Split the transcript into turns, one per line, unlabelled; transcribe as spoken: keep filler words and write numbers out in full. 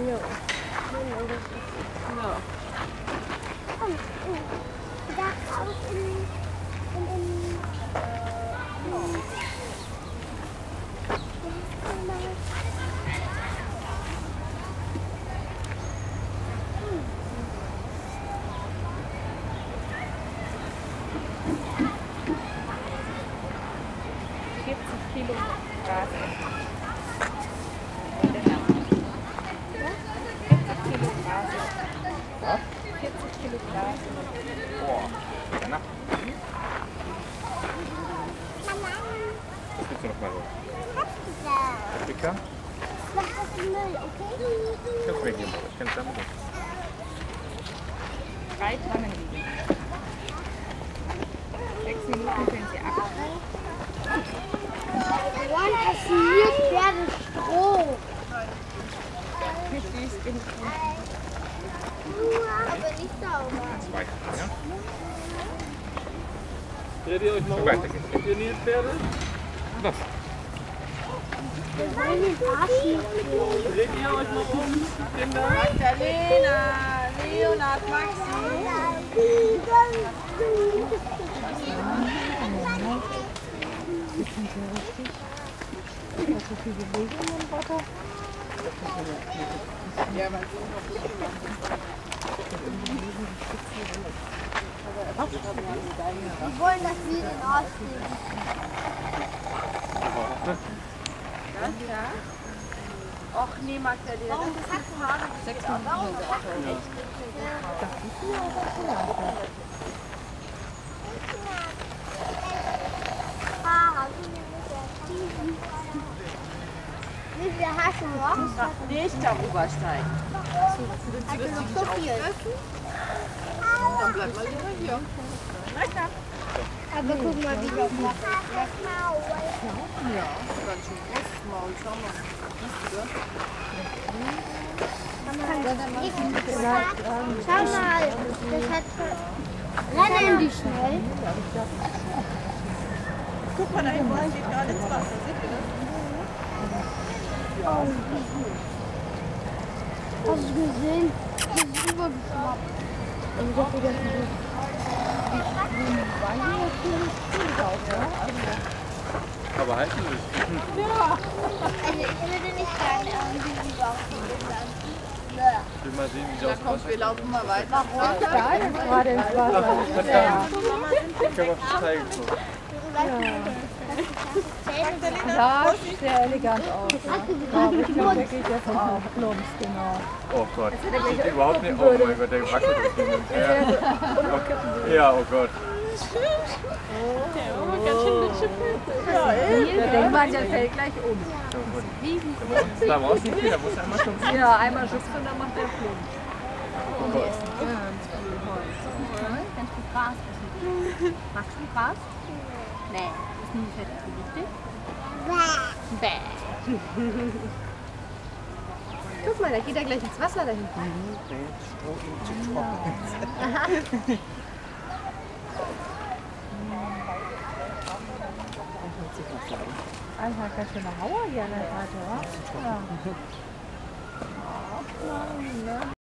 Ja.
Ja.
Da aus in, in, in,
vierzig Kilo Gras. vierzig Kilo Gras.
Was?
vierzig Kilo Gras.
Boah. Na. Was willst du noch mal so? Dicker?
mach das in Müll, okay?
Kannst du mir geben, ich kann es damit.
Drei Tonnen liegen. Sechs Minuten können sie ab.
Wann passiert Pferdestroh?
Wie süß bin ich.
Aber nicht sauber.
Zwei. Ja?
Dreht ihr euch mal
So
um?
weiter geht's.
Habt ihr Nilpferde?
Was?
Wir wollen den Arsch nicht.
Dreht ihr euch mal um, Kinder?
Magdalena, Leonard, Maxi. Ja, man
Wir wollen, dass wir den Arsch nehmen.
Ja, ja. Och nee, Magdalena, das ist nicht zu hart. Sechs Minuten.
Wie viel hast du noch?
Nicht darüber steigen.
Hast du noch so viel?
Dann bleib mal lieber hier.
Aber guck mal, wie das macht.
Ja, ganz schön großes Maul. Schau mal. Siehst du das?
Schau mal, das hat schon... Rennen die schnell?
Guck mal, da hinten steht gerade ins Wasser. Seht ihr das?
Hast du gesehen? Das ist übergeschwappt.
Und ich dachte, das ist
Aber halten wir es.
Also ich würde nicht sagen, irgendwie lieber auf den Land.
Ich will mal sehen, wie
Na
das
komm, wir laufen mal weiter.
da jetzt gerade ins Wasser.
Ja. Ich kann mal zeigen.
Ja, sieht sehr elegant aus. Ja. Aber ich glaube, der geht jetzt auch plumps, genau.
Oh Gott. Sieht überhaupt nicht. Oh mein Gott, der wackelt sich hin und her. Okay. Ja, oh Gott.
Da denkt man, der fällt gleich um.
Da brauchst du nicht viel, da musst du einmal schon.
Ja, einmal schubst und dann macht der plump.
Oh Gott.
Ganz viel Gras essen. Magst du Gras? Nee, ist nie fett, richtig? Bäh.
Guck mal, da geht er gleich ins Wasser da hinten. Alter, ganz schöne Hauer hier an der Seite, wa? Ja.